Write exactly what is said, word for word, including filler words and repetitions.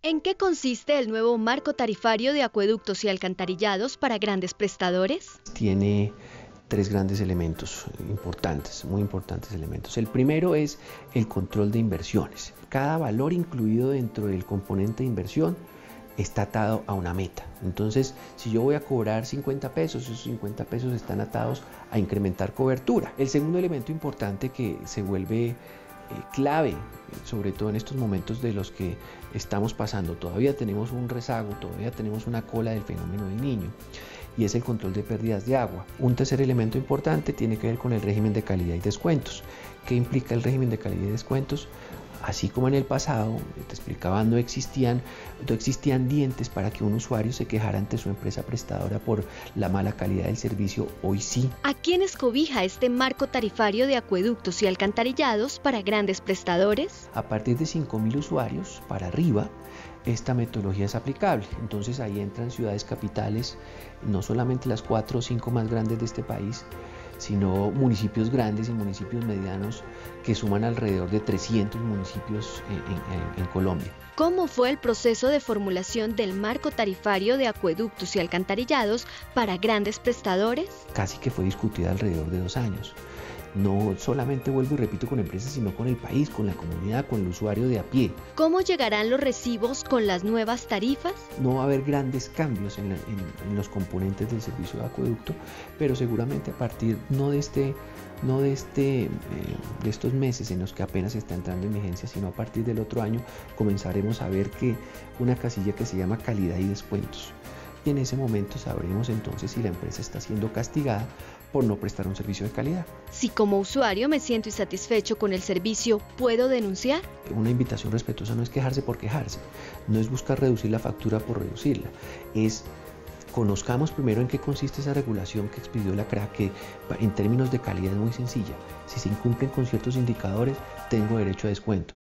¿En qué consiste el nuevo marco tarifario de acueductos y alcantarillados para grandes prestadores? Tiene tres grandes elementos importantes, muy importantes elementos. El primero es el control de inversiones. Cada valor incluido dentro del componente de inversión está atado a una meta. Entonces, si yo voy a cobrar cincuenta pesos, esos cincuenta pesos están atados a incrementar cobertura. El segundo elemento importante que se vuelve eh, clave, sobre todo en estos momentos de los que estamos pasando, todavía tenemos un rezago, todavía tenemos una cola del fenómeno del Niño, y es el control de pérdidas de agua. Un tercer elemento importante tiene que ver con el régimen de calidad y descuentos. ¿Qué implica el régimen de calidad y descuentos? Así como en el pasado, te explicaba, no existían, no existían dientes para que un usuario se quejara ante su empresa prestadora por la mala calidad del servicio, hoy sí. ¿A quiénes cobija este marco tarifario de acueductos y alcantarillados para grandes prestadores? A partir de cinco mil usuarios para arriba, esta metodología es aplicable. Entonces ahí entran ciudades capitales, no solamente las cuatro o cinco más grandes de este país, sino municipios grandes y municipios medianos que suman alrededor de trescientos municipios en, en, en Colombia. ¿Cómo fue el proceso de formulación del marco tarifario de acueductos y alcantarillados para grandes prestadores? Casi que fue discutida alrededor de dos años. No solamente, vuelvo y repito, con empresas, sino con el país, con la comunidad, con el usuario de a pie. ¿Cómo llegarán los recibos con las nuevas tarifas? No va a haber grandes cambios en, la, en, en los componentes del servicio de acueducto, pero seguramente a partir no de este, no de, este, eh, de estos meses en los que apenas está entrando en vigencia, sino a partir del otro año comenzaremos a ver que una casilla que se llama calidad y descuentos. Y en ese momento sabremos entonces si la empresa está siendo castigada por no prestar un servicio de calidad. Si como usuario me siento insatisfecho con el servicio, ¿puedo denunciar? Una invitación respetuosa no es quejarse por quejarse, no es buscar reducir la factura por reducirla, es conozcamos primero en qué consiste esa regulación que expidió la C R A, que en términos de calidad es muy sencilla. Si se incumplen con ciertos indicadores, tengo derecho a descuento.